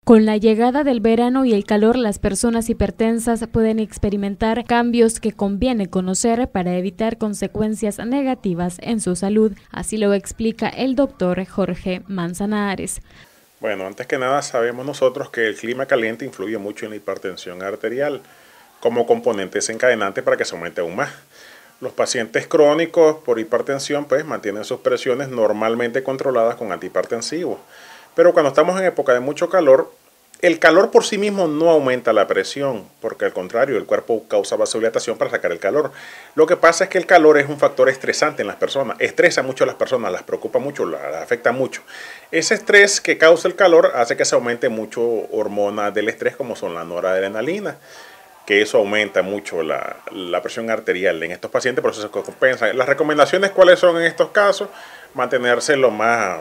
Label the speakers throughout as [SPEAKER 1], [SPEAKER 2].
[SPEAKER 1] Con la llegada del verano y el calor, las personas hipertensas pueden experimentar cambios que conviene conocer para evitar consecuencias negativas en su salud. Así lo explica el doctor Jorge Manzanares.
[SPEAKER 2] Bueno, antes que nada sabemos nosotros que el clima caliente influye mucho en la hipertensión arterial como componente desencadenante para que se aumente aún más. Los pacientes crónicos por hipertensión pues mantienen sus presiones normalmente controladas con antihipertensivos. Pero cuando estamos en época de mucho calor, el calor por sí mismo no aumenta la presión, porque al contrario, el cuerpo causa vasodilatación para sacar el calor. Lo que pasa es que el calor es un factor estresante en las personas, estresa mucho a las personas, las preocupa mucho, las afecta mucho. Ese estrés que causa el calor hace que se aumente mucho hormonas del estrés como son la noradrenalina, que eso aumenta mucho la presión arterial en estos pacientes, por eso se compensa. Las recomendaciones, ¿cuáles son en estos casos? Mantenerse lo más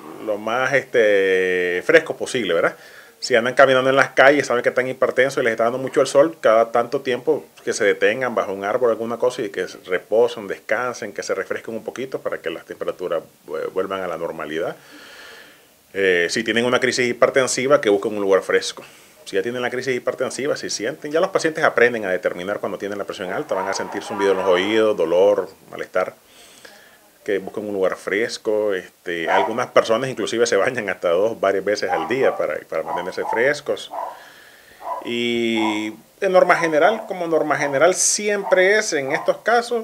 [SPEAKER 2] fresco posible, ¿verdad? Si andan caminando en las calles, saben que están hipertensos y les está dando mucho el sol, cada tanto tiempo que se detengan bajo un árbol o alguna cosa y que reposen, descansen, que se refresquen un poquito para que las temperaturas vuelvan a la normalidad. Si tienen una crisis hipertensiva, que busquen un lugar fresco. Si ya tienen la crisis hipertensiva, si sienten, ya los pacientes aprenden a determinar cuando tienen la presión alta, van a sentir zumbido en los oídos, dolor, malestar, que busquen un lugar fresco. Algunas personas inclusive se bañan hasta varias veces al día para mantenerse frescos. Y en norma general, como norma general siempre es en estos casos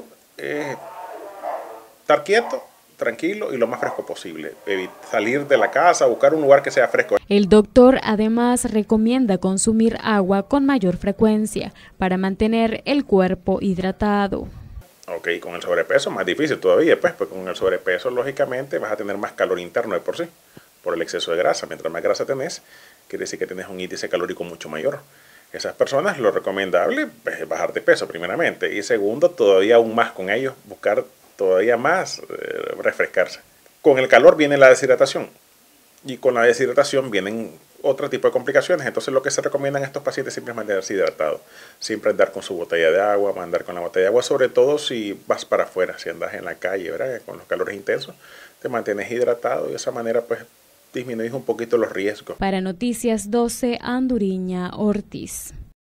[SPEAKER 2] estar quieto, tranquilo y lo más fresco posible. Salir de la casa, buscar un lugar que sea fresco.
[SPEAKER 1] El doctor además recomienda consumir agua con mayor frecuencia para mantener el cuerpo hidratado.
[SPEAKER 2] Ok, con el sobrepeso más difícil todavía, pues con el sobrepeso lógicamente vas a tener más calor interno de por sí, por el exceso de grasa. Mientras más grasa tenés, quiere decir que tenés un índice calórico mucho mayor. Esas personas lo recomendable es bajar de peso primeramente y segundo, todavía aún más con ellos, buscar todavía más refrescarse. Con el calor viene la deshidratación y con la deshidratación vienen otro tipo de complicaciones. Entonces lo que se recomienda en estos pacientes siempre es mantenerse hidratado, siempre andar con su botella de agua, andar con la botella de agua, sobre todo si vas para afuera, si andas en la calle, ¿verdad? Con los calores intensos, te mantienes hidratado y de esa manera pues disminuís un poquito los riesgos.
[SPEAKER 1] Para Noticias 12, Anduriña Ortiz.